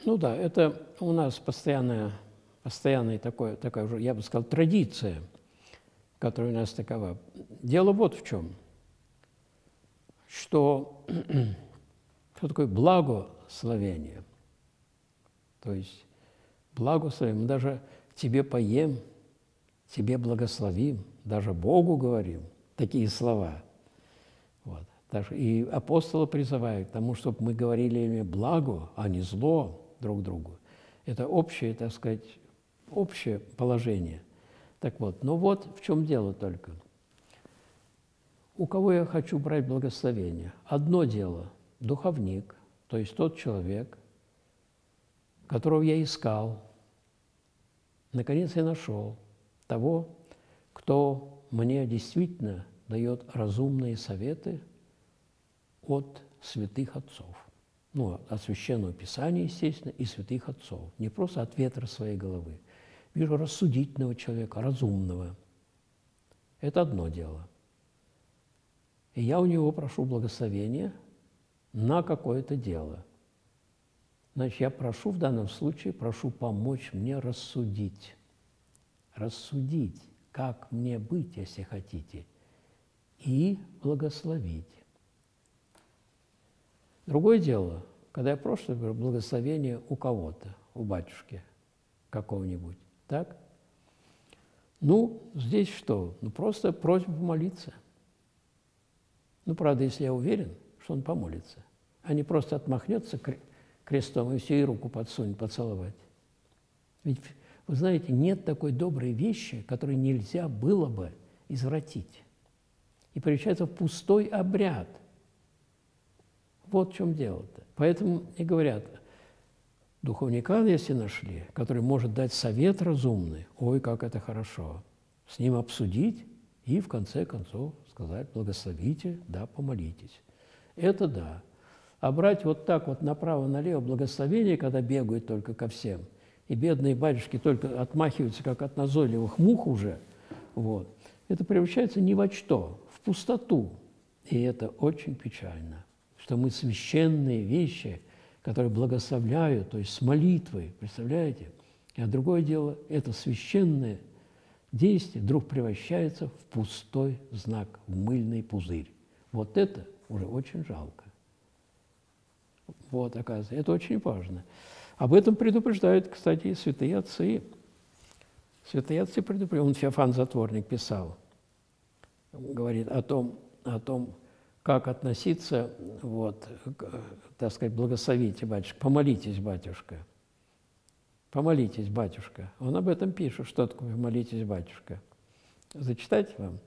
Ну да, это у нас постоянная такая уже, я бы сказал, традиция, которая у нас такова. Дело вот в чем, что такое благословение. То есть благословение, мы даже тебе поем, тебе благословим, даже Богу говорим такие слова. Вот. И апостолы призывают к тому, чтобы мы говорили ими благо, а не зло друг другу. Это общее, так сказать, общее положение. Так вот, но вот в чем дело только. У кого я хочу брать благословение? Одно дело – духовник, то есть тот человек, которого я искал. Наконец я нашел того, кто мне действительно дает разумные советы от святых отцов. Ну, от Священного Писания, естественно, и святых отцов. Не просто от ветра своей головы. Вижу рассудительного человека, разумного. Это одно дело. И я у него прошу благословения на какое-то дело. Значит, я прошу в данном случае, прошу помочь мне рассудить. Рассудить, как мне быть, если хотите, и благословить. Другое дело, когда я прошу благословение у кого-то, у батюшки какого-нибудь, так? Ну, здесь что? Ну, просто просьба помолиться. Ну, правда, если я уверен, что он помолится, а не просто отмахнется крестом и все, и руку подсунет, поцеловать. Ведь, вы знаете, нет такой доброй вещи, которую нельзя было бы извратить. И превращается в пустой обряд. Вот в чем дело-то. Поэтому и говорят, духовника, если нашли, который может дать совет разумный, ой, как это хорошо, с ним обсудить и, в конце концов, сказать, благословите, да, помолитесь. Это да. А брать вот так вот направо-налево благословение, когда бегают только ко всем, и бедные батюшки только отмахиваются, как от назойливых мух уже, вот, это превращается ни во что, в пустоту. И это очень печально, что мы священные вещи, которые благословляют, то есть с молитвой, представляете? А другое дело, это священное действие вдруг превращается в пустой знак, в мыльный пузырь. Вот это уже очень жалко. Вот, оказывается, это очень важно. Об этом предупреждают, кстати, и святые отцы. Святые отцы предупреждают. Он Феофан Затворник писал, говорит о том, как относиться, вот, так сказать, благословите, батюшка, помолитесь, батюшка. Помолитесь, батюшка. Он об этом пишет, что такое «помолитесь, батюшка». Зачитать вам?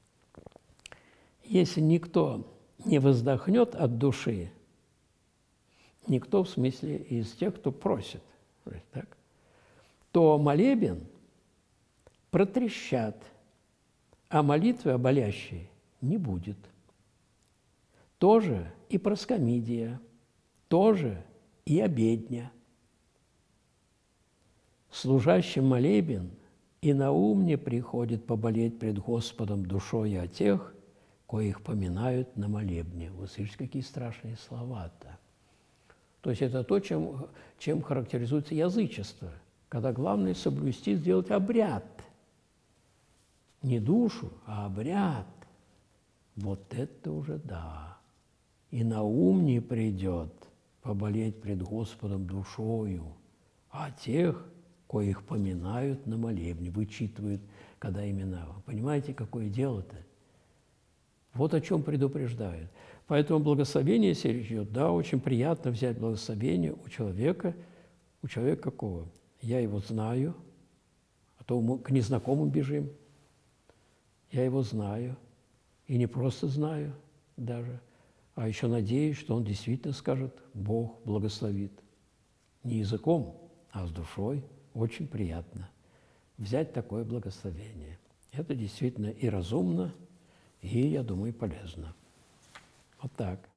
Если никто не воздохнет от души, никто, в смысле, из тех, кто просит, так, то молебен протрещат, а молитвы о болящей не будет. Тоже и проскомидия, тоже и обедня. Служащим молебен и на ум не приходит поболеть пред Господом душой о тех, коих поминают на молебне. Вы слышите, какие страшные слова-то. То есть это то, чем характеризуется язычество, когда главное соблюсти, сделать обряд. Не душу, а обряд. Вот это уже да. И на ум не придет поболеть пред Господом душою, а тех, коих поминают на молебне, вычитывают, когда имена. Понимаете, какое дело-то? Вот о чем предупреждают. Поэтому благословение, если речь идет, да, очень приятно взять благословение у человека какого? Я его знаю, а то мы к незнакомым бежим. Я его знаю, и не просто знаю даже, а еще надеюсь, что он действительно скажет «Бог благословит». Не языком, а с душой. Очень приятно взять такое благословение. Это действительно и разумно, и, я думаю, полезно. Вот так.